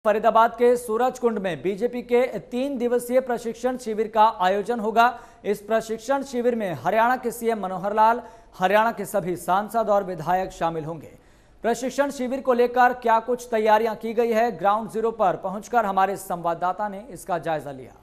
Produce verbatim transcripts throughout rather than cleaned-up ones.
फरीदाबाद के सूरजकुंड में बीजेपी के तीन दिवसीय प्रशिक्षण शिविर का आयोजन होगा। इस प्रशिक्षण शिविर में हरियाणा के सीएम मनोहर लाल, हरियाणा के सभी सांसद और विधायक शामिल होंगे। प्रशिक्षण शिविर को लेकर क्या कुछ तैयारियां की गई है, ग्राउंड जीरो पर पहुंचकर हमारे संवाददाता ने इसका जायजा लिया।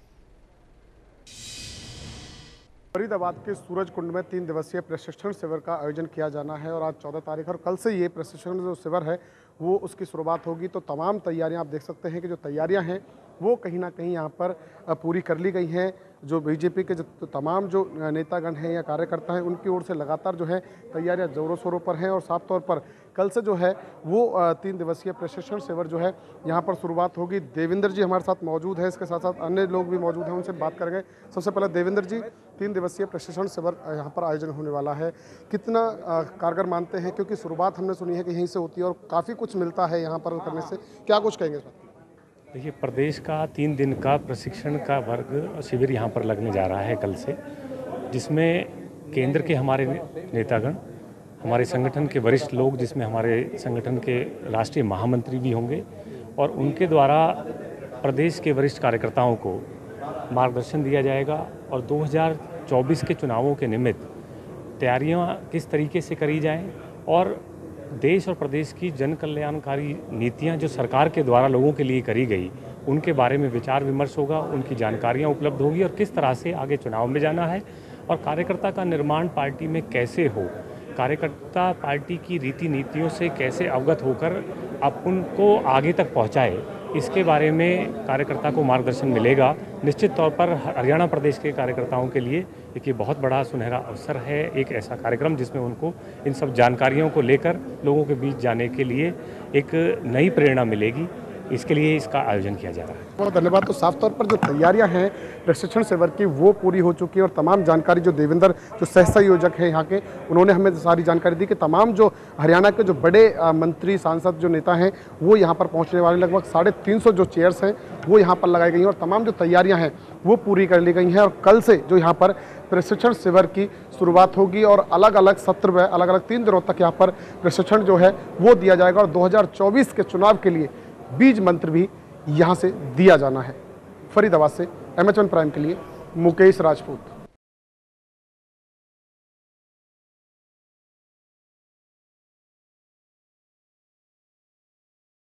फरीदाबाद के सूरजकुंड में तीन दिवसीय प्रशिक्षण शिविर का आयोजन किया जाना है और आज चौदह तारीख और कल से ये प्रशिक्षण जो शिविर है वो उसकी शुरुआत होगी। तो तमाम तैयारियां आप देख सकते हैं कि जो तैयारियां हैं वो कहीं ना कहीं यहाँ पर पूरी कर ली गई हैं। जो बीजेपी के जो तमाम जो नेतागण हैं या कार्यकर्ता हैं उनकी ओर से लगातार जो है तैयारियां जोरों शोरों पर हैं और साफ तौर पर कल से जो है वो तीन दिवसीय प्रशिक्षण शिविर जो है यहाँ पर शुरुआत होगी। देवेंद्र जी हमारे साथ मौजूद है, इसके साथ साथ अन्य लोग भी मौजूद हैं, उनसे बात करेंगे। सबसे पहले देवेंद्र जी, तीन दिवसीय प्रशिक्षण शिविर यहाँ पर आयोजन होने वाला है, कितना कारगर मानते हैं? क्योंकि शुरुआत हमने सुनी है कि यहीं से होती है और काफ़ी कुछ मिलता है यहाँ पर करने से, क्या कुछ कहेंगे इस बात? देखिए, प्रदेश का तीन दिन का प्रशिक्षण का वर्ग शिविर यहाँ पर लगने जा रहा है कल से, जिसमें केंद्र के हमारे नेतागण, हमारे संगठन के वरिष्ठ लोग, जिसमें हमारे संगठन के राष्ट्रीय महामंत्री भी होंगे और उनके द्वारा प्रदेश के वरिष्ठ कार्यकर्ताओं को मार्गदर्शन दिया जाएगा और दो हज़ार चौबीस के चुनावों के निमित्त तैयारियां किस तरीके से करी जाएं और देश और प्रदेश की जन कल्याणकारी नीतियां जो सरकार के द्वारा लोगों के लिए करी गई उनके बारे में विचार विमर्श होगा, उनकी जानकारियां उपलब्ध होगी और किस तरह से आगे चुनाव में जाना है और कार्यकर्ता का निर्माण पार्टी में कैसे हो, कार्यकर्ता पार्टी की रीति नीतियों से कैसे अवगत होकर अपन को आगे तक पहुंचाए, इसके बारे में कार्यकर्ता को मार्गदर्शन मिलेगा। निश्चित तौर पर हरियाणा प्रदेश के कार्यकर्ताओं के लिए एक ये बहुत बड़ा सुनहरा अवसर है, एक ऐसा कार्यक्रम जिसमें उनको इन सब जानकारियों को लेकर लोगों के बीच जाने के लिए एक नई प्रेरणा मिलेगी। इसके लिए इसका आयोजन किया जा रहा है। बहुत धन्यवाद। तो साफ तौर पर जो तैयारियां हैं प्रशिक्षण शिविर की वो पूरी हो चुकी है और तमाम जानकारी जो देवेंद्र जो सह संयोजक हैं यहाँ के, उन्होंने हमें सारी जानकारी दी कि तमाम जो हरियाणा के जो बड़े मंत्री सांसद जो नेता हैं वो यहाँ पर पहुँचने वाले, लगभग साढ़े तीन सौ जो चेयर्स हैं वो यहाँ पर लगाई गई हैं और तमाम जो तैयारियाँ हैं वो पूरी कर ली गई हैं और कल से जो यहाँ पर प्रशिक्षण शिविर की शुरुआत होगी और अलग अलग सत्र में अलग अलग तीन दिनों तक यहाँ पर प्रशिक्षण जो है वो दिया जाएगा और दो हज़ार चौबीस के चुनाव के लिए बीज मंत्र भी यहां से दिया जाना है। फरीदाबाद से एम एच वन प्राइम के लिए मुकेश राजपूत।